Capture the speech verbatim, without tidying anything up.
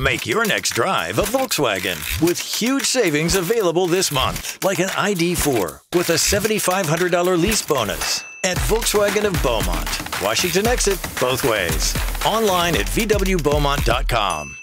Make your next drive a Volkswagen with huge savings available this month, like an I D four with a seven thousand five hundred dollars lease bonus at Volkswagen of Beaumont. Washington exit both ways. Online at V W Beaumont dot com.